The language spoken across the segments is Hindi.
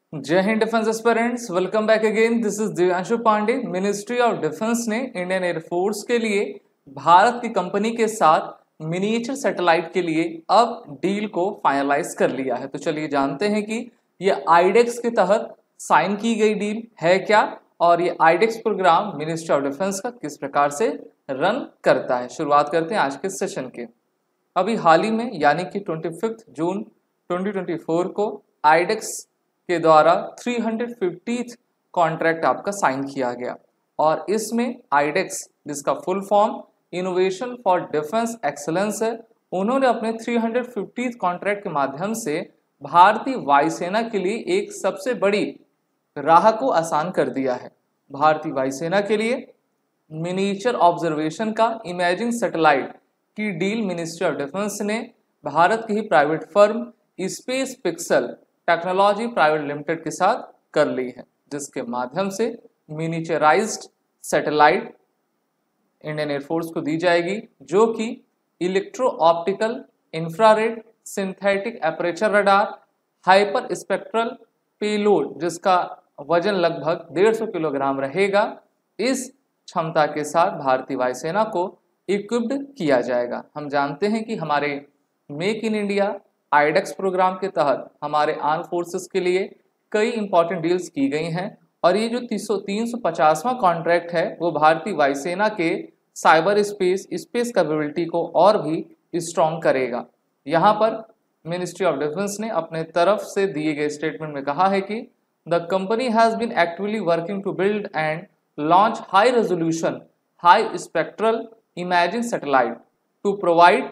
जय हिंद defence aspirants, welcome back again. This is Divyanshu Pandey. Ministry of defence ने इंडियन एयरफोर्स के लिए भारत की कंपनी के साथ मिनिएचर सैटेलाइट के लिए अब डील को फाइनलाइज कर लिया है। तो चलिए जानते हैं कि ये आईडेक्स के तहत साइन की गई डील है क्या, और ये iDEX programme ministry of defence का किस प्रकार से रन करता है। शुरुआत करते हैं आज के सेशन के। अभी हाल ही में यानी कि 25 जून 2024 को आईडेक्स के द्वारा 350th कॉन्ट्रैक्ट आपका साइन किया गया, और इसमें आईडेक्स, जिसका full form innovation for defence excellence है, उन्होंने अपने 350th कॉन्ट्रैक्ट के माध्यम से भारतीय वायुसेना के लिए एक सबसे बड़ी राह को आसान कर दिया है। भारतीय वायुसेना के लिए मिनिएचर ऑब्जर्वेशन का इमेजिंग सैटेलाइट की डील मिनिस्ट्री ऑफ डिफेंस ने भारत की ही private firm space pixel technology private limited के साथ कर ली है, जिसके माध्यम से मिनिएचराइज्ड सैटेलाइट इंडियन एयरफोर्स को दी जाएगी, जो कि electro optical, infrared, synthetic aperture radar, hyper spectral payload, जिसका वजन लगभग 150 किलोग्राम रहेगा, इस क्षमता के साथ भारतीय वायुसेना को इक्विप्ड किया जाएगा। हम जानते हैं कि हमारे make in India iDEX programme के तहत हमारे आर्म फोर्सेस के लिए कई इंपॉर्टेंट डील्स की गई हैं, और ये जो 350वां कॉन्ट्रैक्ट है वो भारतीय वायुसेना के साइबर स्पेस कैपेबिलिटी को और भी स्ट्रॉन्ग करेगा। यहाँ पर मिनिस्ट्री ऑफ डिफेंस ने अपने तरफ से दिए गए स्टेटमेंट में कहा है कि the company has been actively working to build and launch high resolution high spectral imaging satellite to provide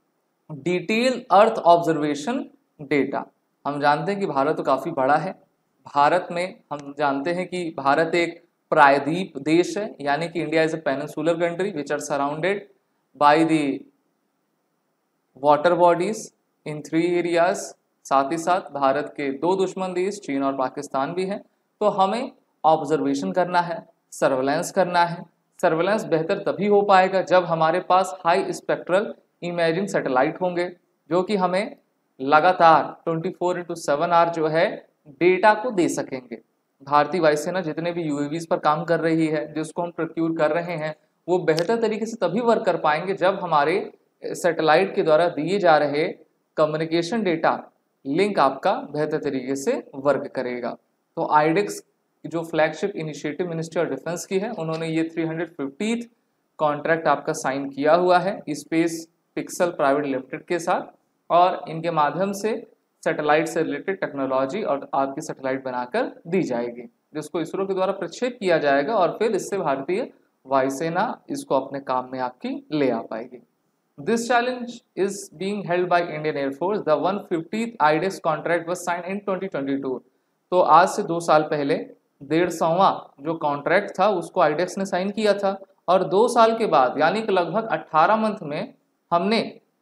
detail earth observation data. हम जानते हैं कि भारत तो काफ़ी बड़ा है। भारत में हम जानते हैं कि भारत एक प्रायद्वीप देश है, यानी कि India is a peninsular country which are surrounded by the water bodies in 3 areas. साथ ही साथ भारत के 2 दुश्मन देश चीन और पाकिस्तान भी हैं। तो हमें ऑब्जर्वेशन करना है, सर्वेलेंस करना है। सर्वेलेंस बेहतर तभी हो पाएगा जब हमारे पास हाई स्पेक्ट्रल इमेजिंग सैटेलाइट होंगे, जो कि हमें लगातार 24/7 आवर जो है डेटा को दे सकेंगे। भारतीय वायुसेना जितने भी यूएवीज पर काम कर रही है, जिसको हम प्रोक्यूर कर रहे हैं, वो बेहतर तरीके से तभी वर्क कर पाएंगे जब हमारे सैटेलाइट के द्वारा दिए जा रहे कम्युनिकेशन डेटा लिंक आपका बेहतर तरीके से वर्क करेगा। तो आईडेक्स जो flagship initiative ministry of defence की है, उन्होंने ये 350th कॉन्ट्रैक्ट आपका साइन किया हुआ है स्पेस पिक्सल प्राइवेट लिमिटेड के साथ, और इनके माध्यम से सैटेलाइट से रिलेटेड टेक्नोलॉजी और आपकी सैटेलाइट बनाकर दी जाएगी, जिसको इसरो के द्वारा प्रक्षेप किया जाएगा, और फिर इससे भारतीय वायुसेना इसको अपने काम में आपकी ले आ पाएगी। This challenge is being held by Indian air force. The 150th iDEX contract was signed in 2022। तो आज से 2 साल पहले 150वां जो कॉन्ट्रैक्ट था उसको आईडेक्स ने साइन किया था, और 2 साल के बाद यानी कि लगभग 18 मंथ में हमने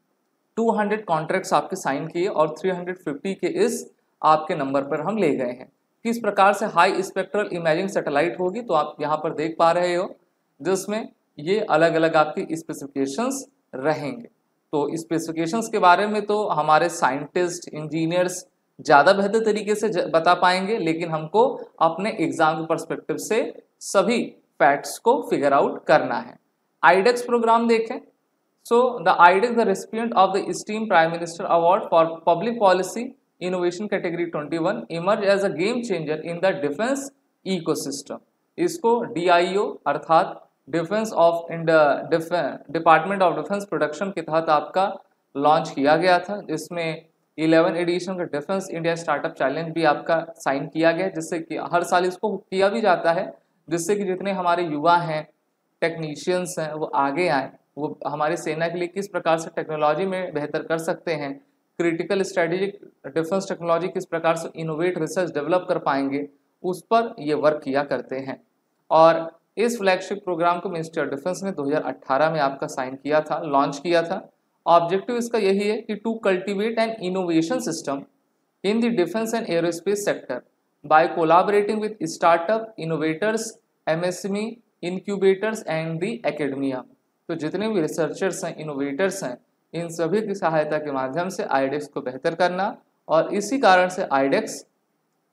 200 कॉन्ट्रैक्ट्स आपके साइन किए, और 350 के इस आपके नंबर पर हम ले गए हैं। किस प्रकार से हाई स्पेक्ट्रल इमेजिंग सैटेलाइट होगी, तो आप यहाँ पर देख पा रहे हो, जिसमें ये अलग अलग आपकी स्पेसिफिकेशंस रहेंगे। तो स्पेसिफिकेशंस के बारे में तो हमारे साइंटिस्ट, इंजीनियर्स ज़्यादा बेहतर तरीके से बता पाएंगे, लेकिन हमको अपने एग्जाम के पर्सपेक्टिव से सभी फैक्ट्स को फिगर आउट करना है। आईडेक्स प्रोग्राम देखें। So the IDEX, the recipient of the esteemed Prime Minister Award for Public Policy Innovation Category 21, emerged as a game changer in the defense ecosystem. इसको DIO अर्थात defence of department of defence production के तहत आपका लॉन्च किया गया था, जिसमें 11 एडिशन का डिफेंस इंडिया स्टार्टअप चैलेंज भी आपका साइन किया गया, जिससे कि हर साल इसको किया भी जाता है, जिससे कि जितने हमारे युवा हैं, टेक्नीशियंस हैं, वो आगे आए, वो हमारी सेना के लिए किस प्रकार से टेक्नोलॉजी में बेहतर कर सकते हैं, क्रिटिकल स्ट्रेटेजिक डिफेंस टेक्नोलॉजी किस प्रकार से इनोवेट रिसर्च डेवलप कर पाएंगे, उस पर ये वर्क किया करते हैं। और इस फ्लैगशिप प्रोग्राम को मिनिस्ट्री ऑफ डिफेंस ने 2018 में आपका साइन किया था, लॉन्च किया था। ऑब्जेक्टिव इसका यही है कि to cultivate an innovation system in the defence and aerospace sector by collaborating with startup, innovators, MSME, incubators and the academia. तो जितने भी रिसर्चर्स हैं, इनोवेटर्स हैं, इन सभी की सहायता के माध्यम से आईडेक्स को बेहतर करना, और इसी कारण से आईडेक्स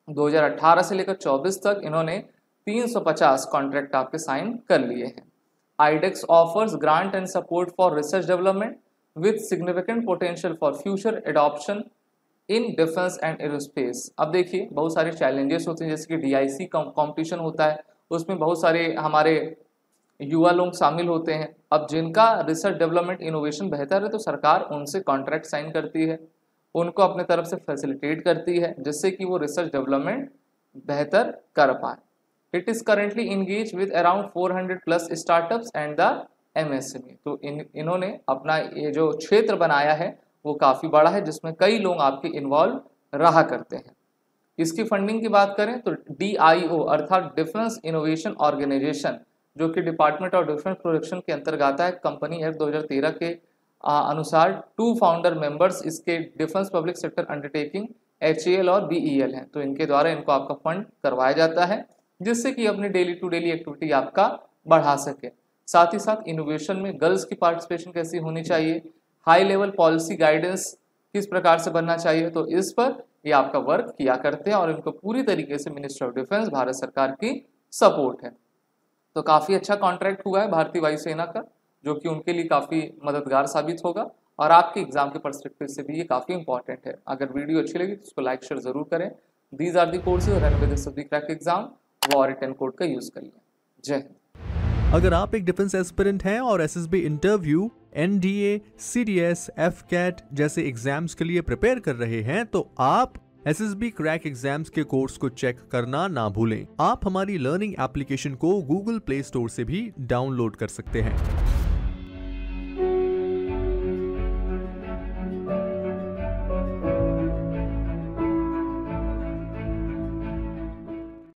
2018 से लेकर 24 तक इन्होंने 350 कॉन्ट्रैक्ट आपके साइन कर लिए हैं। IDEX offers grant and support for research development with significant potential for future adoption in defence and aerospace. अब देखिए बहुत सारे चैलेंजेस होते हैं, जैसे कि DIC कंपटीशन होता है, उसमें बहुत सारे हमारे युवा लोग शामिल होते हैं। अब जिनका रिसर्च डेवलपमेंट इनोवेशन बेहतर है तो सरकार उनसे कॉन्ट्रैक्ट साइन करती है, उनको अपने तरफ से फैसिलिटेट करती है, जिससे कि वो रिसर्च डेवलपमेंट बेहतर कर पाए। It is currently engage with around 400 plus startups and the MSME। तो इन्होंने अपना ये जो क्षेत्र बनाया है वो काफ़ी बड़ा है, जिसमें कई लोग आपके इन्वॉल्व रहा करते हैं। इसकी फंडिंग की बात करें तो DIO अर्थात डिफेंस इनोवेशन ऑर्गेनाइजेशन, जो कि डिपार्टमेंट ऑफ डिफेंस प्रोडक्शन के अंतर्गत आता है, कंपनी एक्ट 2013 के अनुसार 2 फाउंडर मेंबर्स इसके defence public sector undertaking HAL और BEL हैं। तो इनके द्वारा इनको आपका फंड करवाया जाता है, जिससे कि अपनी डेली टू डेली एक्टिविटी आपका बढ़ा सके। साथ ही साथ इनोवेशन में गर्ल्स की पार्टिसिपेशन कैसी होनी चाहिए, हाई लेवल पॉलिसी गाइडेंस किस प्रकार से बनना चाहिए, तो इस पर ये आपका वर्क किया करते हैं और इनको पूरी तरीके से मिनिस्ट्री ऑफ डिफेंस भारत सरकार की सपोर्ट है। तो काफ़ी अच्छा कॉन्ट्रैक्ट हुआ है भारतीय वायुसेना का, जो कि उनके लिए काफ़ी मददगार साबित होगा और आपके एग्जाम के पर्सपेक्टिव से भी ये काफ़ी इंपॉर्टेंट है। अगर वीडियो अच्छी लगी तो उसको लाइक शेयर जरूर करें। These are the courses run with the crack exam, वो और 10 कोड का यूज़ करिए। जय हिंद। अगर आप एक डिफेंस एस्पिरेंट हैं और SSB interview, NDA, CDS, FCAT जैसे एग्जाम्स के लिए प्रिपेयर कर रहे हैं तो आप SSB क्रैक एग्जाम्स के कोर्स को चेक करना ना भूलें। आप हमारी लर्निंग एप्लीकेशन को Google Play Store से भी डाउनलोड कर सकते हैं।